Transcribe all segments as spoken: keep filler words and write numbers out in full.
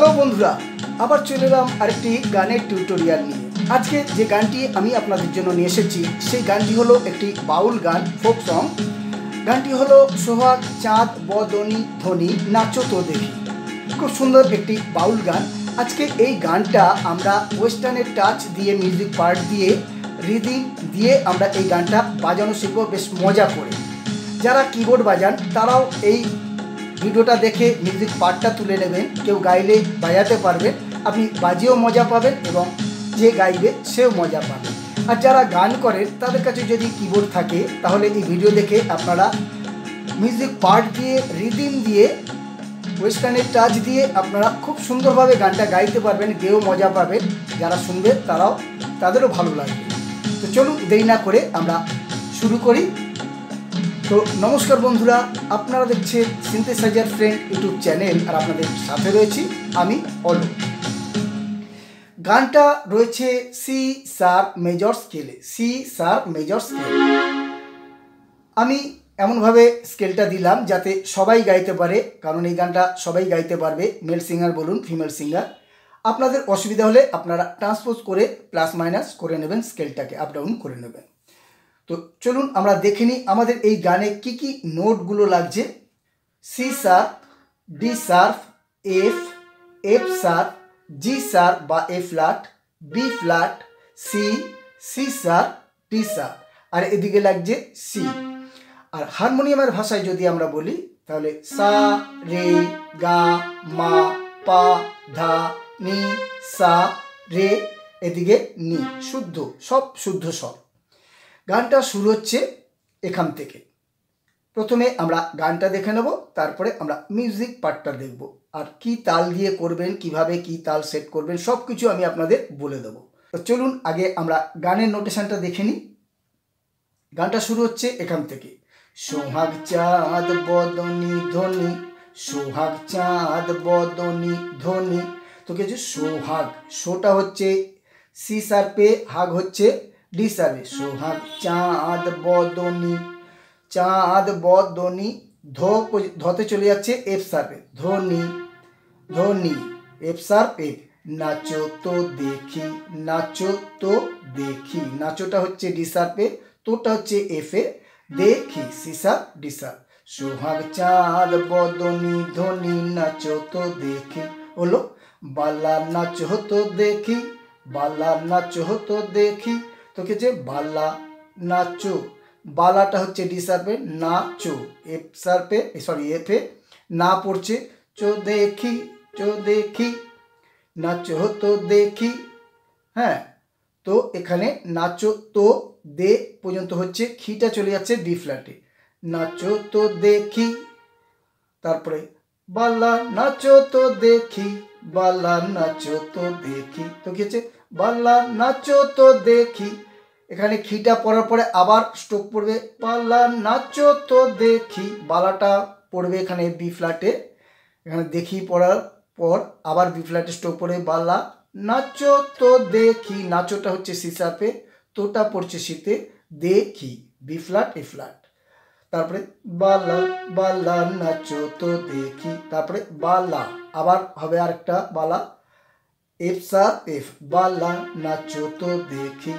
Hello বন্ধুরা, আবার চলে এলাম আরেকটি গানের টিউটোরিয়াল নিয়ে। আজকে যে গানটি আমি আপনাদের জন্য নিয়ে এসেছি সেই গানটি হলো একটি বাউল গান, ফোক সং। গানটি হলো সোহাগ চাঁদ বদনি ধ্বনি নাচো তো দেখি। খুব সুন্দর একটি বাউল গান। আজকে এই গানটা আমরা ওয়েস্টার্নের টাচ দিয়ে, মিউজিক পার্ট দিয়ে, রিদিম দিয়ে আমরা এই গানটা বাজানো শিখব বেশ মজা করে। যারা কিবোর্ড বাজান তারাও এই ভিডিওটা দেখে মিউজিক পার্টটা তুলে নেবেন, কেউ গাইলে বাজাতে পারবেন, আপনি বাজিয়েও মজা পাবেন এবং যে গাইবে সেও মজা পাবে। আর যারা গান করেন তাদের কাছে যদি কিবোর্ড থাকে তাহলে এই ভিডিও দেখে আপনারা মিউজিক পার্ট দিয়ে, রিদিম দিয়ে, ওয়েস্টার্নের টাচ দিয়ে আপনারা খুব সুন্দরভাবে গানটা গাইতে পারবেন, গেয়েও মজা পাবেন। যারা শুনবে তারাও তাদেরও ভালো লাগবে। তো চলুন দেরি না করে আমরা শুরু করি। তো নমস্কার বন্ধুরা, আপনারা দেখছেন সিনথেসাইজার ফ্রেন্ড ইউটিউব চ্যানেল, আর আপনাদের সাথে রয়েছি আমি অলো। গানটা রয়েছে সি শার্প মেজর স্কেলে, সি শার্প মেজর স্কেল। আমি এমনভাবে স্কেলটা দিলাম যাতে সবাই গাইতে পারে, কারণ এই গানটা সবাই গাইতে পারবে, মেল সিঙ্গার বলুন ফিমেল সিঙ্গার। আপনাদের অসুবিধা হলে আপনারা ট্রান্সপোজ করে প্লাস মাইনাস করে নেবেন, স্কেলটাকে আপ ডাউন করে নেবেন। তো চলুন আমরা দেখে নিই আমাদের এই গানে কি কি নোটগুলো লাগছে। C sharp, D sharp, F, F sharp, G sharp বা A flat, B flat, C, C sharp, D sharp, আর এদিকে লাগছে সি। আর হারমোনিয়ামের ভাষায় যদি আমরা বলি তাহলে সা, রে, গা, মা, পা, ধা, নি, সা, রে, এদিকে নি, শুদ্ধ, সব শুদ্ধ স্বর। গানটা শুরু হচ্ছে এখান থেকে। প্রথমে আমরা গানটা দেখে নেব, তারপরে আমরা মিউজিক পার্টটা দেখব, আর কি তাল দিয়ে করবেন, কিভাবে কি তাল সেট করবেন সব কিছু আমি আপনাদের বলে দেবো। তো চলুন আগে আমরা গানের নোটেশনটা দেখে নিই। গানটা শুরু হচ্ছে এখান থেকে। সোহাগ চাঁদ বদনি ধ্বনি, সোহাগ চাঁদ বদনি ধ্বনি। তো কিছু সোহাগ, সোটা হচ্ছে সি শার্পে, হাগ হচ্ছে ডি শার্পে। সোহাগ চাঁদ বদনি, চাঁদ বদনি, ধো ধতে চলে যাচ্ছে এফ শার্পে, ধ্বনি ধ্বনি, এফ শার্প এফ। নাচো তো দেখি, নাচো তো দেখি, নাচোটা হচ্ছে ডি শার্পে, তোটা হচ্ছে এফে, দেখি সি শার্প ডি শার্প। সোহাগ চাঁদ বদনি ধ্বনি নাচো তো দেখি হলো বালা, নাচো তো দেখি, বালা নাচো তো দেখি। তো কি হচ্ছে বালা নাচো, বালাটা হচ্ছে ডি শার্পে, নাচো এফ শার্পে, সরি এফে, না পড়ছে চো দেখি, চো দেখি, নাচো তো দেখি। হ্যাঁ, তো এখানে নাচো তো দে পর্যন্ত হচ্ছে, খিটা চলে যাচ্ছে বি ফ্ল্যাটে, নাচো তো দেখি। তারপরে বালা নাচো তো দেখি, বালা নাচো তো দেখি। তো কি হচ্ছে বালা নাচো তো দেখি। এখানে খিটা পড়ার পরে আবার স্ট্রোক পড়বে, বালা নাচো তো দেখি, বালাটা পড়বে এখানে বি ফ্ল্যাটে। এখানে দেখি পড়ার পর আবার বি ফ্ল্যাটে স্ট্রোক পড়বে, বালা নাচো তো দেখি, নাচোটা হচ্ছে সি শার্পে, তোটা পড়ছে সিতে, দেখি বি ফ্ল্যাট এ ফ্ল্যাট। তারপরে বালা, বালা নাচো তো দেখি, তারপরে বালা আবার হবে আরেকটা বালা, এফ শার্প এফ, বালা নাচো তো দেখি,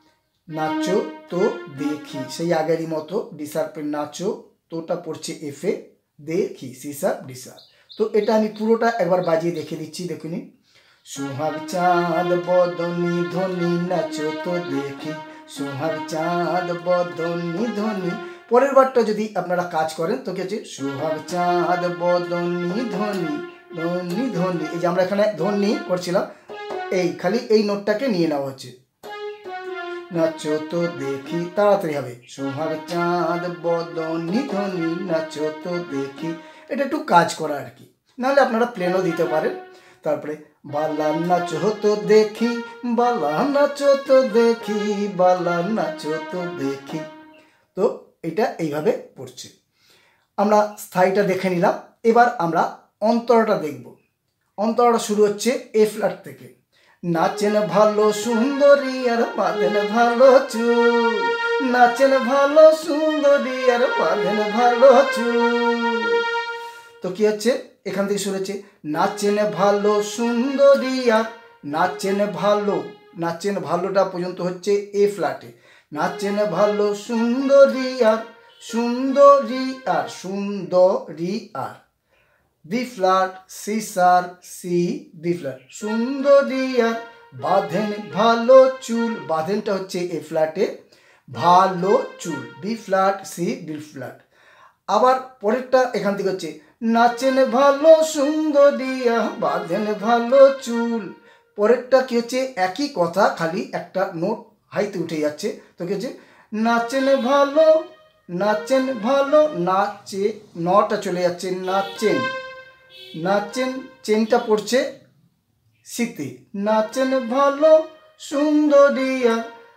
নাচো তো দেখি, সেই আগেরই মতো ডি শার্পের নাচো, তোটা পড়ছে এফে, দেখি সি শার্প ডি শার্প। তো এটা আমি পুরোটা একবার বাজিয়ে দেখে দিচ্ছি, দেখুন। সোহাগ চাঁদ বদনি ধ্বনি নাচো তো দেখি, সোহাগ চাঁদ বদনি ধ্বনি। পরের বারটা যদি আপনারা কাজ করেন তো কি আছে, সোহাগ চাঁদ বদনি ধ্বনি, ধ্বনি ধ্বনি। এই যে আমরা এখানে ধ্বনি করছিলাম, এই খালি এই নোটটাকে নিয়ে নেওয়া হচ্ছে, নাচো তো দেখি, তাড়াতাড়ি হবে, সোহাগ চাঁদ বদনি ধ্বনি নাচো তো দেখি। এটা একটু কাজ করা আর কি, নাহলে আপনারা প্লেনও দিতে পারেন। তারপরে বালা নাচো তো দেখি, বালা নাচো তো দেখি, বালা নাচো তো দেখি। তো এটা এইভাবে পড়ছে। আমরা স্থায়ীটা দেখে নিলাম, এবার আমরা অন্তরাটা দেখব। অন্তরাটা শুরু হচ্ছে এ ফ্ল্যাট থেকে। নাচেন ভালো সুন্দরী আর বাঁধেন ভালো চুল, নাচেন ভালো সুন্দরী আর বাঁধেন ভালো চুল। তো কি হচ্ছে এখান থেকে শুরু হচ্ছে নাচেন ভালো সুন্দরী আর, নাচেন ভালো, নাচেন ভালোটা পর্যন্ত হচ্ছে এ ফ্ল্যাটে, নাচেন ভালো সুন্দরী আর, সুন্দরী আর, সুন্দরী আর, B flat C sharp C B flat, সুন্দরী আর, বাঁধেন ভালো চুল, বাঁধেনটা হচ্ছে এ ফ্ল্যাটে, ভালো চুল, B flat C B flat. আবার পরেরটা এখান থেকে হচ্ছে নাচেন ভালো সুন্দরিয়া বাঁধেন ভালো চুল, পরেরটা কি হচ্ছে একই কথা, খালি একটা নোট হাইতে উঠে যাচ্ছে। তো কি হচ্ছে নাচেন ভালো, নাচেন ভালো, নাচে নটা চলে যাচ্ছে, নাচেন, নাচেন চেনটা পড়ছে শীতে, নাচেন ভালো সুন্দরিয়া,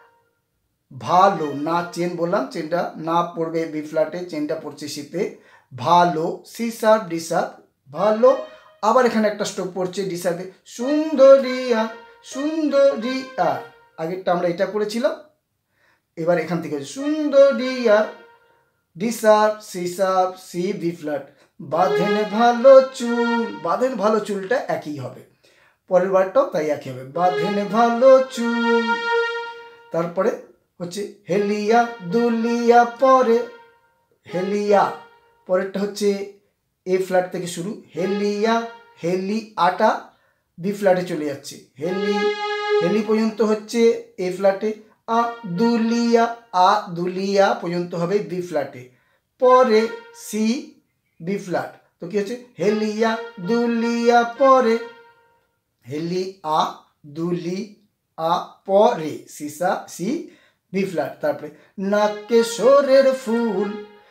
ভালো না চেন বললাম, চেনটা না পড়বে বি ফ্ল্যাটে, চেনটা পড়ছে শীতে, ভালো সি সার ডি সার, ভালো। আবার এখানে একটা স্ট্রোক পড়ছে ডি সারে, সুন্দরিয়া সুন্দরিয়া, আগেরটা আমরা এটা করেছিলাম, এবার এখান থেকে সুন্দরিয়া D sharp C sharp C B flat, বাঁধেন ভালো চুল, বাঁধেন ভালো চুলটা একই হবে, পরের বারটাও তাই একই হবে, বাঁধেন ভালো চুল। তারপরে হচ্ছে হেলিয়া দুলিয়া পরে, হেলিয়া পরেরটা হচ্ছে এ ফ্ল্যাট থেকে শুরু, হেলিয়া, হেলি আটা বি ফ্ল্যাটে চলে যাচ্ছে, হেলি, হেলি পর্যন্ত হচ্ছে এ ফ্ল্যাটে, আ দুলিয়া, আ দুলিয়া পর্যন্ত হবে বি ফ্ল্যাটে, পরে সি বি ফ্ল্যাট। তো কি হচ্ছে হেলিয়া দুলিয়া পরে, হেলি আ দুলি আ পরে, সিসা সি বি ফ্ল্যাট। তারপরে নাকেশ্বরের ফুল,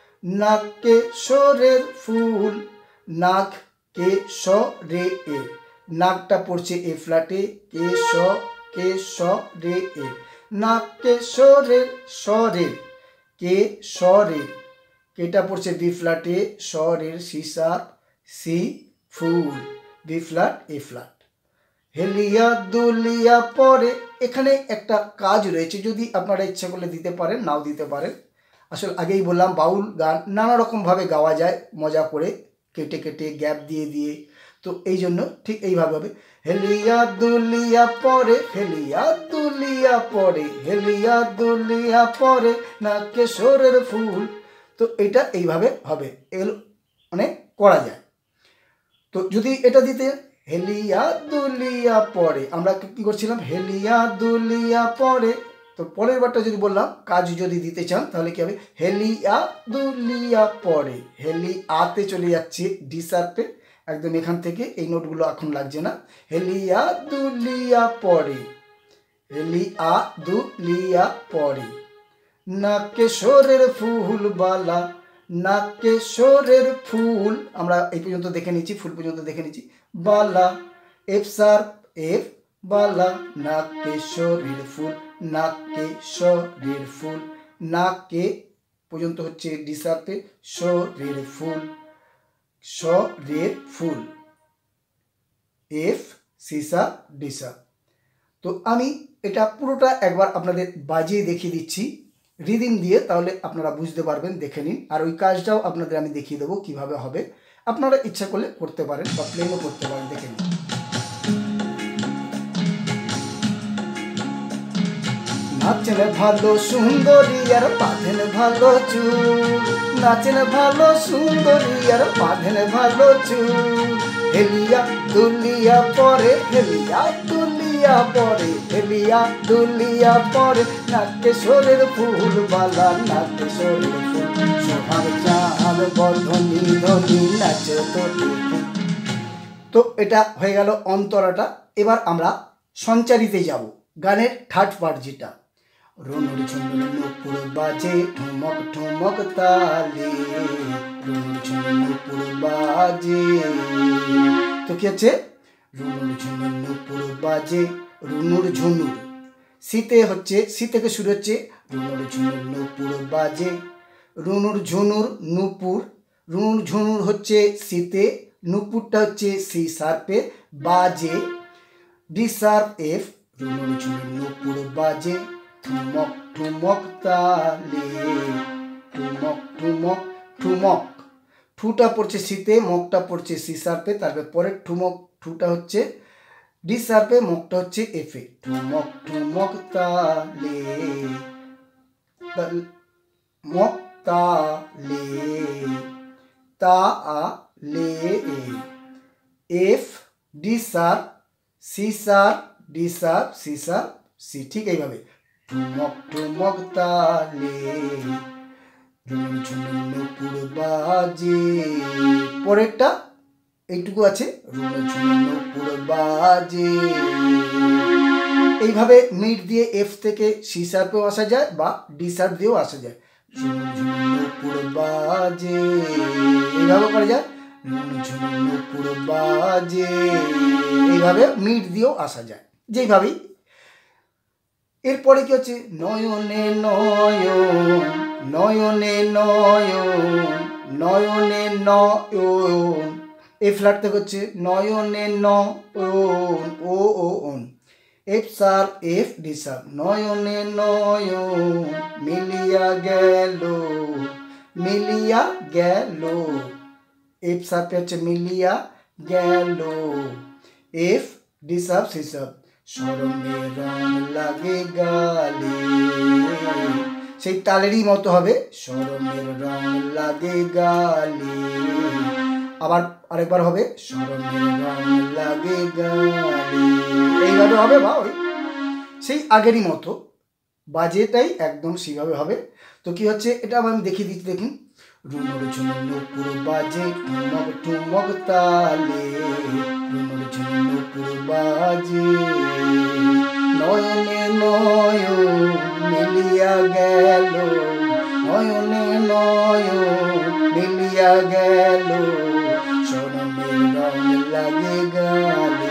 নাকেশ্বরের ফুল, নাক কে স রে এ, নাকটা পড়ছে এ ফ্ল্যাটে, কে স কে স রে এ, নাকেশ্বরের স্বরের, কে স্বরের, কেটা পড়ছে বি ফ্ল্যাটে, স্বরের সিসা সি ফুল, বি ফ্ল্যাট এ ফ্ল্যাট। হেলিয়া দুলিয়া পরে, এখানে একটা কাজ রয়েছে, যদি আপনারা ইচ্ছা করলে দিতে পারেন, নাও দিতে পারেন। আসলে আগেই বললাম বাউল গান নানা রকমভাবে গাওয়া যায়, মজা করে কেটে কেটে গ্যাপ দিয়ে দিয়ে, তো এই জন্য ঠিক এইভাবে হবে, হেলিয়া দুলিয়া পরে, হেলিয়া দুলিয়া পরে, হেলিয়া দুলিয়া পরে, নাকেশ্বরের ফুল। তো এটা এইভাবে হবে, এগুলো মানে করা যায়। তো যদি এটা দিতে হেলিয়া দুলিয়া পরে, আমরা কি করছিলাম হেলিয়া দুলিয়া পরে, তো পরের বারটা যদি বললাম কাজ যদি দিতে চান তাহলে কি হবে হেলিয়া দুলিয়া পরে, হেলি আতে চলে যাচ্ছে ডি শার্পে, একদম এখান থেকে এই নোটগুলো এখন লাগছে না, হেলিয়া দুলিয়া পরে, হেলি আ দুলিয়া পরে, নাকেশ্বরের ফুল বালা, নাকেশ্বরের ফুল, আমরা এই পর্যন্ত দেখে নিচ্ছি, ফুল পর্যন্ত দেখে নিচ্ছি, বালা এফ শার্প এফ, বালা নাকেশ্বরের ফুল, নাকেশ্বরের ফুল, নাকে পর্যন্ত হচ্ছে ডি শার্পে, শরের ফুল, শরের ফুল, এফ সিসা ডিসা। তো আমি এটা পুরোটা একবার আপনাদের বাজিয়ে দেখিয়ে দিচ্ছি রিদিম দিয়ে, তাহলে আপনারা বুঝতে পারবেন, দেখে নিন। আর ওই কাজটাও আপনাদের আমি দেখিয়ে দেবো কিভাবে হবে, আপনারা ইচ্ছা করলে করতে পারেন বা প্লেনও করতে পারেন, দেখে নিন। নাচেন ভালো সুন্দরী আর বাঁধেন ভালো চুল, নাচেন ভালো সুন্দরী আর বাঁধেন ভালো চুল, হেলিয়া দুলিয়া পরে, হেলিয়া দুলিয়া পরে, হেলিয়া দুলিয়া পরে, নাকেশ্বরের ফুল বালা, নাকেশ্বরের ফুল, সোহাগ চাঁদ বর্ধনী ধনী নাচে তোতে। তো এটা হয়ে গেল অন্তরাটা। এবার আমরা সঞ্চারিতে যাব, গানের থার্ড পার্ট যেটা, রুনুর ঝুনুর নুপুর বাজে ঠুমক ঠুমক তালে, রুনুর ঝুনুর নুপুর বাজে। তো কি আছে রুনুর ঝুনুর নুপুর বাজে, রুনুর ঝুনুর শীতে হচ্ছে, শী থেকে শুরু হচ্ছে, রুনুর ঝুনুর নুপুর বাজে, রুনুর ঝুনুর নুপুর, রুনুর ঝুনুর হচ্ছে শীতে, নুপুরটা হচ্ছে সি শার্পে, বাজে ডি শার্প এফ, রুনুর ঝুনুর নুপুর বাজে, ঠুমক ঠুমক তালে, ঠুমক ঠুমক ঠুমক, ঠুটা পড়ছে সিতে, মকটা পড়ছে সি শার্পে, তারপরে পরের ঠুমক ঠুটা হচ্ছে ডি শার্পে, মকটা হচ্ছে এফে। ঠুমক ঠুমক তালে মক তালে তা আ লে এ, F D sharp C sharp D sharp C sharp C, ঠিক এইভাবে ঠুমক ঠুমক তালে ঝুনঝুন নুপুর বাজে। পরেরটা এইটুকু আছে, ঝুনঝুন নুপুর বাজে। এইভাবে মিড দিয়ে এফ থেকে সি শার্পেও আসা যায় বা ডি শার্প দিয়েও আসা যায়। ঝুনঝুন নুপুর বাজে, এইভাবে করা যায়। ঝুনঝুন নুপুর বাজে, এইভাবে মিড দিয়েও আসা যায় যেইভাবেই। এরপরে কি হচ্ছে নয়নে নয়ন, নয়নে নয়ন, নয়নে নয়ন, এ ফ্ল্যাট থেকে হচ্ছে নয়নে নয়ন ও ও ওন, F sharp F D sharp, নয়নে নয়ন মিলিয়া গেল, মিলিয়া গেল, এফ শার্পে হচ্ছে মিলিয়া গেল, F D sharp C sharp, শরমে রং লাগে গালে, সেই তালেরই মতো হবে, শরমের রং লাগে গালে। আবার আরেকবার হবে, শরমের রং লাগে গালে, এইভাবে হবে বা ওই সেই আগেরই মতো বাজেটাই একদম সেইভাবে হবে। তো কি হচ্ছে এটা আমি দেখিয়ে দিচ্ছি, দেখুন। রুমুর ঝুমুর নুপুর বাজে ঠুমক ঠুমক তালে, রুমুর ঝুমুর নুপুর বাজে, নয়নে নয়ন মিলিয়া গেল, নয়নে নয়ন মিলিয়া গেল, শরমের রং লাগে গালে,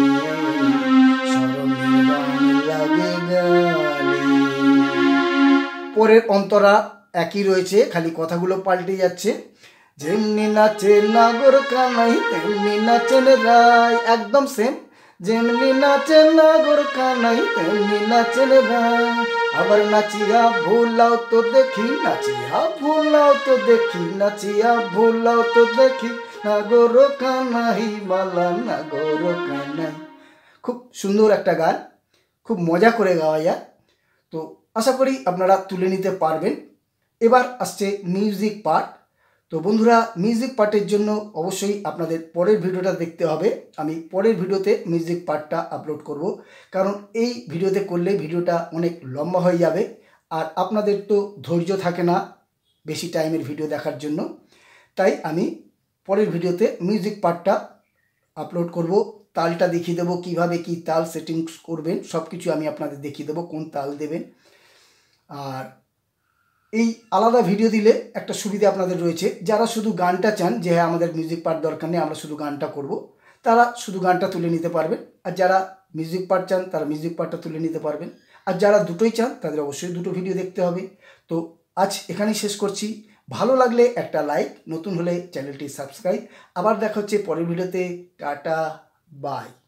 শরমের রং লাগে গালে। পরের অন্তরা একই রয়েছে, খালি কথাগুলো পাল্টে যাচ্ছে। যেমনি নাচে নাগর কানাই তেমনি নাচেন রায়, একদম সেম। যেমনি নাচে নাগর কানাই তেমনি নাচেন রায়, আবার নাচিয়া ভুলাও তো দেখি, নাচিয়া ভুলাও তো দেখি, নাচিয়া ভুলাও তো দেখি, নাগর কানাই বালা নাগর কানাই। খুব সুন্দর একটা গান, খুব মজা করে গাওয়া যায়। তো আশা করি আপনারা তুলে নিতে পারবেন। এবার আসছে মিউজিক পার্ট। তো বন্ধুরা, মিউজিক পার্টের জন্য অবশ্যই আপনাদের পরের ভিডিওটা দেখতে হবে। আমি পরের ভিডিওতে মিউজিক পার্টটা আপলোড করব, কারণ এই ভিডিওতে করলে ভিডিওটা অনেক লম্বা হয়ে যাবে, আর আপনাদের তো ধৈর্য থাকে না বেশি টাইমের ভিডিও দেখার জন্য। তাই আমি পরের ভিডিওতে মিউজিক পার্টটা আপলোড করব, তালটা দেখিয়ে দেবো, কীভাবে কি তাল সেটিংস করবেন সব কিছু আমি আপনাদের দেখিয়ে দেবো, কোন তাল দেবেন। আর এই আলাদা ভিডিও দিলে একটা সুবিধা আপনাদের রয়েছে, যারা শুধু গানটা চান যে হ্যাঁ আমাদের মিউজিক পার্ট দরকার নেই, আমরা শুধু গানটা করব, তারা শুধু গানটা তুলে নিতে পারবেন। আর যারা মিউজিক পার্ট চান তারা মিউজিক পার্টটা তুলে নিতে পারবেন। আর যারা দুটোই চান তাদের অবশ্যই দুটো ভিডিও দেখতে হবে। তো আজ এখানেই শেষ করছি। ভালো লাগলে একটা লাইক, নতুন হলে চ্যানেলটি সাবস্ক্রাইব। আবার দেখা হচ্ছে পরের ভিডিওতে। Tata, by.